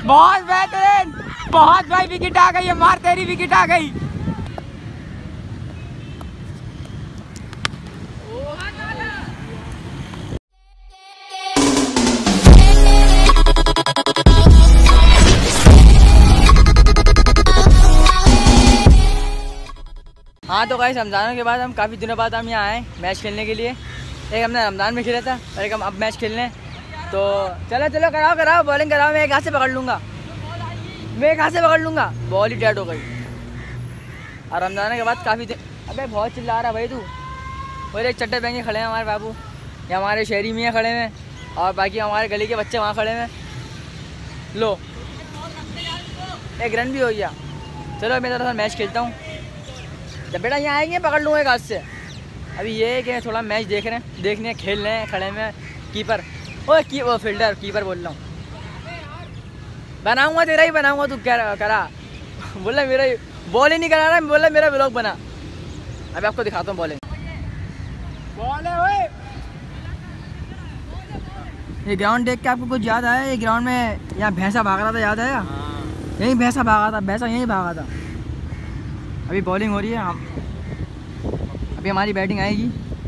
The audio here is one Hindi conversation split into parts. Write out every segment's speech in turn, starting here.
बहुत बेहतरीन, बहुत भाई विकेट आ गई है, मार तेरी विकेट आ गई। हाँ तो गाइस रमज़ान के बाद हम काफ़ी दिनों बाद हम यहाँ आए मैच खेलने के लिए। एक हमने रमज़ान में खेला था और एक हम अब मैच खेलने। तो चलो चलो कराओ बॉलिंग कराओ, मैं एक हाथ से पकड़ लूँगा, बॉल ही डेड हो गई। और रमज़ान के बाद काफ़ी दिन, अबे बहुत चिल्ला रहा भाई तू। और एक चट्टे बहन खड़े हैं हमारे बाबू, या हमारे शहरी मियाँ खड़े हैं और बाकी हमारे गली के बच्चे वहाँ खड़े हैं। लो एक रन भी हो गया। चलो मैं थोड़ा सा मैच खेलता हूँ। जब बेटा यहाँ आएंगे पकड़ लूँगा एक हाथ से। अभी ये है कि थोड़ा मैच देखने खेल रहे हैं, खड़े में कीपर वो फील्डर कीपर बोल रहा हूँ। बनाऊँगा तेरा ही बनाऊँगा, तू क्या करा बोला मेरा ही बॉल ही नहीं करा रहा, बोला मेरा ब्लॉग बना। अभी आपको दिखाता हूँ बॉलिंग। ये ग्राउंड देख के आपको कुछ याद आया? ये ग्राउंड में यहाँ भैंसा भाग रहा था, याद आया? यहीं भैंसा यहीं भागा था। अभी बॉलिंग हो रही है, हम अभी हमारी बैटिंग आएगी।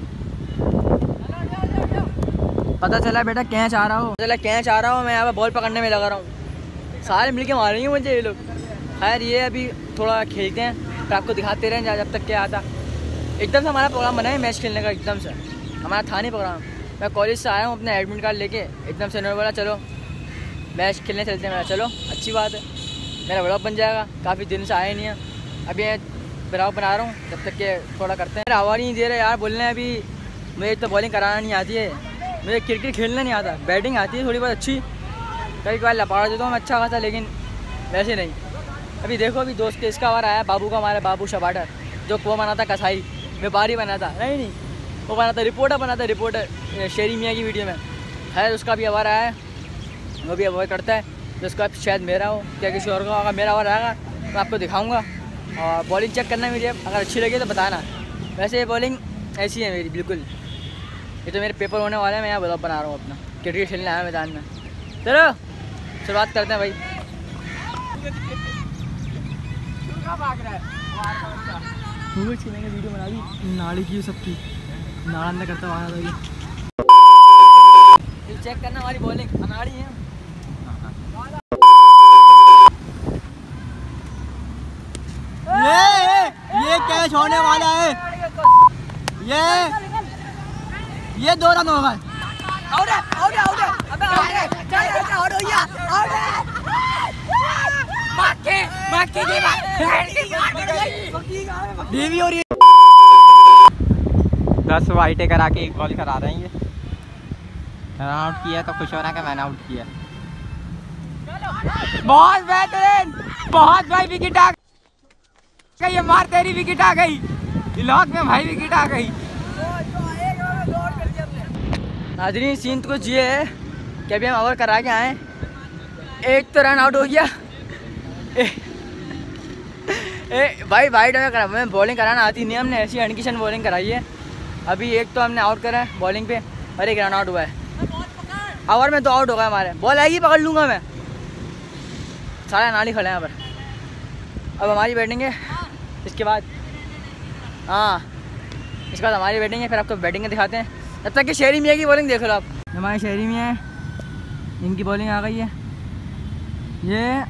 पता चला बेटा कैच आ रहा हो, मैं यहाँ पर बॉल पकड़ने में लगा रहा हूँ। सारे मिलके मारेंगे मुझे ये लोग। खैर ये अभी थोड़ा खेलते हैं फिर आपको दिखाते रहें जब तक क्या आता। एकदम से हमारा प्रोग्राम बना है मैच खेलने का, एकदम से हमारा था नहीं प्रोग्राम। मैं कॉलेज से आया हूँ अपने एडमिट कार्ड लेके, एकदम से उन्होंने बोला चलो मैच खेलने चलते हैं। मैं चलो अच्छी बात है, मेरा ब्लॉग बन जाएगा। काफ़ी दिन से आए नहीं है, अभी ब्लॉग बना रहा हूँ, जब तक के थोड़ा करते हैं। आवाज़ नहीं दे रहे यार बोलने। अभी मुझे तो बॉलिंग कराना नहीं आती है, मुझे क्रिकेट खेलना नहीं आता। बैटिंग आती है थोड़ी बहुत अच्छी, कभी कभार लपाड़ देता हूँ मैं अच्छा खासा, लेकिन वैसे नहीं। अभी देखो अभी दोस्त के इसका वार आया, बाबू का, हमारे बाबू शबाटर, जो वो बना था कसाई, व्यापारी बना था, नहीं वो बना था रिपोर्टर शेरी मियाँ की वीडियो में। खैर उसका भी आवार आया है, वो भी अवॉइड करता है। तो उसका शायद मेरा हो क्या किसी और का होगा, मेरा आवार आएगा तो आपको दिखाऊँगा। और बॉलिंग चेक करना मेरी, अगर अच्छी लगी तो बताना। वैसे ये बॉलिंग ऐसी है मेरी बिल्कुल। ये तो मेरे पेपर होने वाले हैं, मैं यहाँ ब्लॉग बना रहा हूँ अपना, क्रिकेट खेलने आया मैदान में। चलो शुरुआत करते हैं भाई। वीडियो बना दी नाली की, सबकी नाला अंदर करता हुआ ये चेक करना हमारी बॉलिंग अनाड़ी है। ये कैच होने वाला है, ये 2 रन हो गए। हो रही है 10 वाइटे करा के 1 बॉल करा रहे हैं। ये रन आउट किया तो खुश हो रहा है कि मैंने आउट किया। बहुत बेहतरीन, बहुत भाई विकेट आ गई, मार तेरी विकेट आ गई। लॉक में भाई विकेट आ गई। नाज़रीन सीन तो कुछ ये है कि अभी हम ओवर करा के आए, एक तो रन आउट हो गया। भाई वाइड में बॉलिंग कराना आती नहीं, हमने ऐसी अनकिशन बॉलिंग कराई है। अभी एक तो हमने आउट करा है बॉलिंग पे और एक रन आउट हुआ है। ओवर में 2 आउट हो गए हमारे। बॉल आएगी पकड़ लूँगा मैं, सारे नाली खड़े हैं यहाँ पर। अब हमारी बैटिंग है, इसके बाद इसके बाद हमारी बैटिंग है, फिर आपको बैटिंग दिखाते हैं। जब तक कि शहरी मियाँ की बॉलिंग देख लो आप। हमारे शहरी मियाँ है, इनकी बॉलिंग आ गई है। ये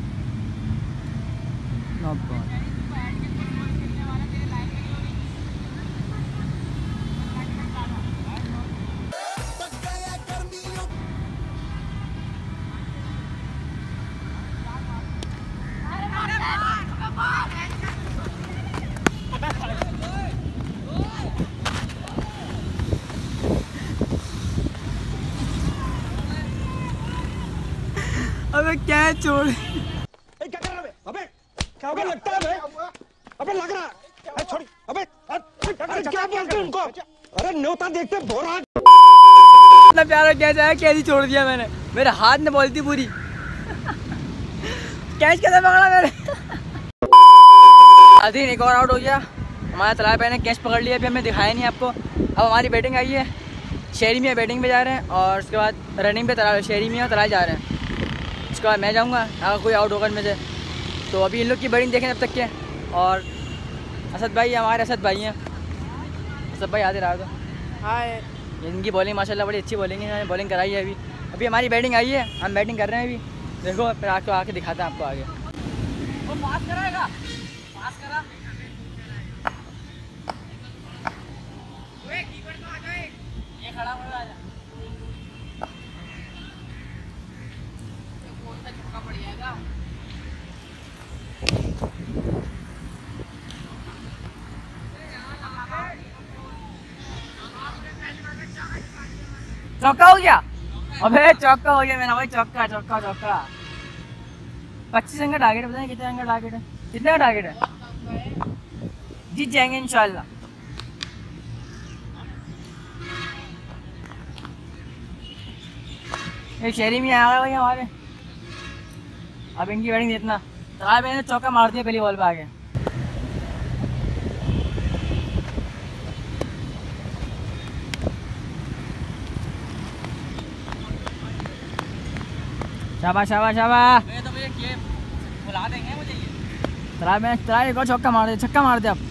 अबे क्या छोड़, क्या कर रहा है? अबे लगता है अबे लग रहा है, छोड़ अबे क्या बोलते हैं उनको? अरे न्योता देखते भोरा। इतना प्यारा कैच आया, कैच ही छोड़ दिया मैंने, मेरे हाथ में बॉल थी पूरी। कैच कैसे पकड़ा मैंने? अधीन एक और आउट हो गया हमारा। तलाब भाई ने कैच पकड़ लिया, अभी हमें दिखाया नहीं आपको। अब हमारी बैटिंग आई है, शहरी मियाँ बैटिंग पे जा रहे हैं और उसके बाद रनिंग पे शहरी मियाँ तलाब जा रहे हैं। उसके बाद मैं जाऊँगा अगर कोई आउट होगा इनमें से। तो अभी इन लोग की बैटिंग देखें जब तक के। और असद भाई हमारे असद भाई हैं, असद भाई आते रहा तो हाय। इनकी बॉलिंग माशाल्लाह बड़ी अच्छी बॉलिंग है, इन्होंने बॉलिंग कराई है। अभी हमारी बैटिंग आई है, हम बैटिंग कर रहे हैं अभी। देखो फिर आके दिखाते हैं आपको आगे। वो पास कराएगा, पास करा। कीपर तो आ जाए, ये खड़ा हो जा। कौन सा छक्का पड़ जाएगा? चौका हो गया। अबे चौका हो गया मेरा भाई, चौका चौका चौका। 25 रन का टारगेट है, पता नहीं कितने रन का टारगेट है, कितने का टारगेट है? जीत जाएंगे इंशाल्लाह। एक शहरी में आ गए भाई हमारे। अब इनकी बैटिंग देखना। तो मैंने चौका मार दिया पहली बॉल पे आगे। शाबाश शाबाश शाबाश। तो मुझे बुला देंगे मुझे ये। तरा एक और छक्का मार दे, छक्का मार दे अब।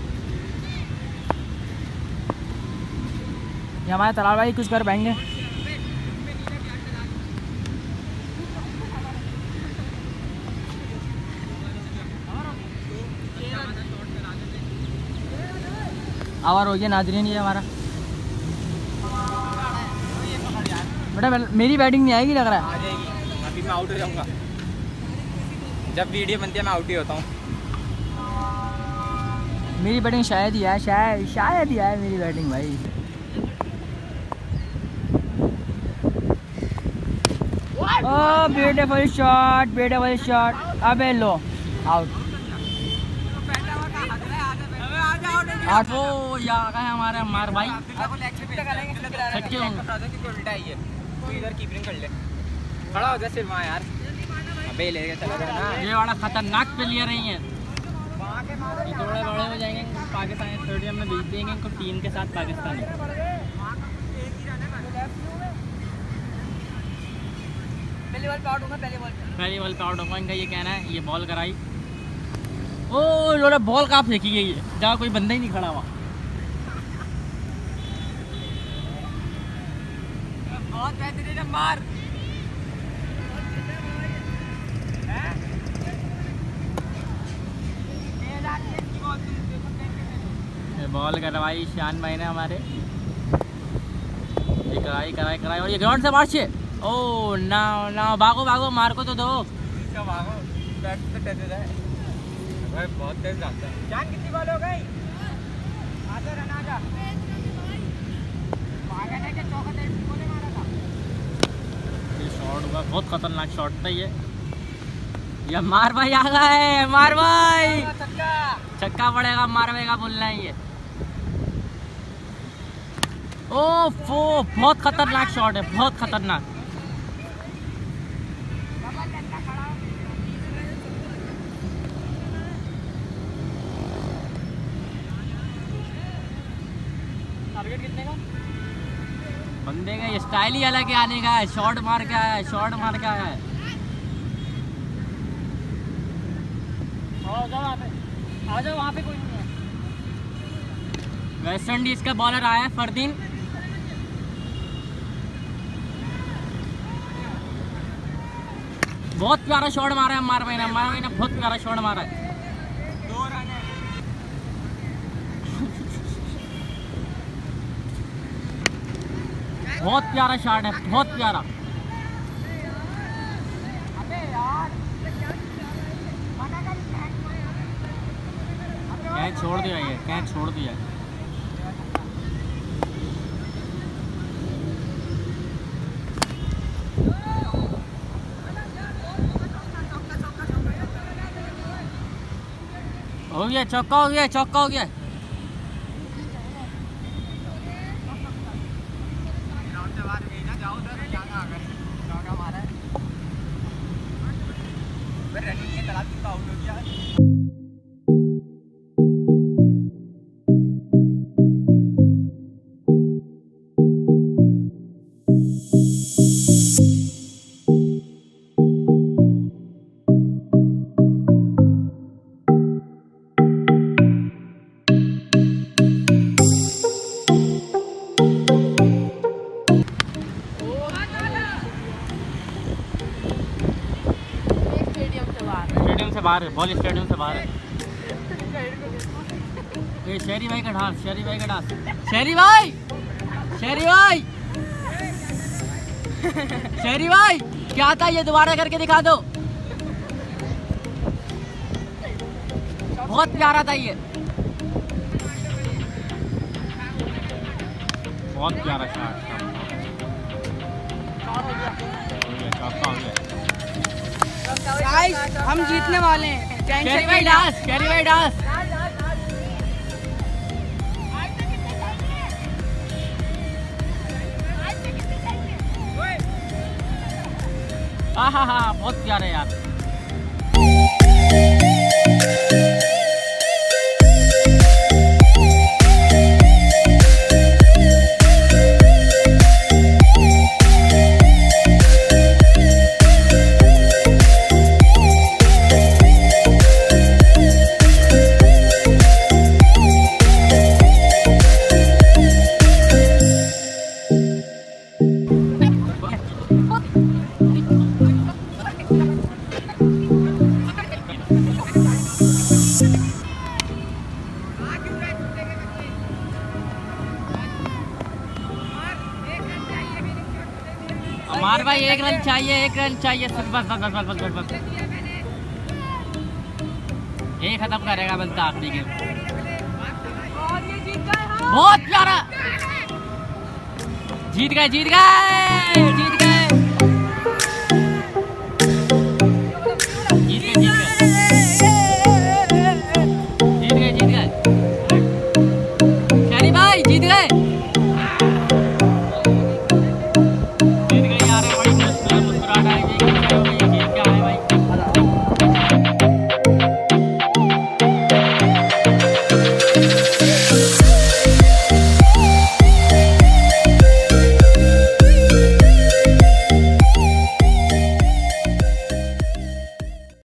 ये हमारे तलाल भाई कुछ कर पाएंगे। आवर हो गया नाजरीन, ये हमारा बेटा मेरी बैटिंग नहीं आएगी लग रहा है। आ जाएगी, अभी मैं आउट हो जाऊंगा। जब वीडियो बनती है मैं आउट ही होता हूँ। मेरी बैटिंग शायद ही है, शायद ही है मेरी बैटिंग भाई। Oh beautiful shot. अबे लो आउट। आठ वो या गए हमारे मार भाई। छक्के इधर कीपिंग कर ले, खड़ा हो जा सिर्फ वहाँ यार। अबे ले के चला जाना। ये वाला खतरनाक प्लेयर नहीं है, ये थोड़े बड़े हो जाएंगे पाकिस्तान स्टेडियम में भेज देंगे इनको टीम के साथ पाकिस्तानी। पहली बॉल पे आउट होगा, पहली बॉल पे आउट होगा इनका ये कहना है। ये बॉल कराई, ओ लोड़ा बॉल कहाँ फेंकी गई है जहाँ कोई बंदा ही नहीं खड़ा हुआ। बहुत बेहतरीन है, मार। बॉल करवाई शान भाई ने हमारे। ये कराई और ये ग्राउंड से मार्च है। ओ ना भागो मार को तो दो। भागो, बैट से टच हो जाए भाई, बहुत तेज जाता है। जान कितनी बॉल हो गई? आजा रन आजा। भागने के चौका बोले मारा था। ये शॉट हुआ, बहुत खतरनाक शॉट था ये मार भाई आ गए, मार भाई छक्का पड़ेगा, मारवेगा बोलना है ये। ओफो बहुत खतरनाक शॉट है, बहुत खतरनाक। टारगेट कितने का? बंदे का स्टाइल ही अलग है आने का है। शॉट मार के आया है, शॉट मार के आया है। आ जाओ वहाँ पे कोई नहीं है। वेस्ट इंडीज का बॉलर आया है फरदीन। बहुत प्यारा शॉट मारा है मार भाई ने बहुत प्यारा शॉट मारा है। 2 रन है। बहुत प्यारा शॉट है, बहुत प्यारा। कैच छोड़ दिया, ये कैच छोड़ दिया। हो गया, चौका हो गया, चौका हो गया। रनिंग के तलाश आउट हो गया। बाहर है, बॉल स्टेडियम से बाहर है। ये शेरी भाई का डांस, शेरी भाई का डांस, शेरी भाई, शेरी भाई, शेरी भाई क्या था ये, दोबारा करके दिखा दो। बहुत प्यारा था ये, बहुत प्यारा शॉट। गाइस हम जीतने वाले हैं। शेरी भाई डांस, शेरी भाई डांस। हाँ, बहुत प्यारा यार। अमार भाई 1 रन चाहिए, 1 रन चाहिए, बस बस बस बस बस बस, ये खत्म करेगा बस आखिरी गेम। बहुत प्यारा, जीत गए, जीत गए।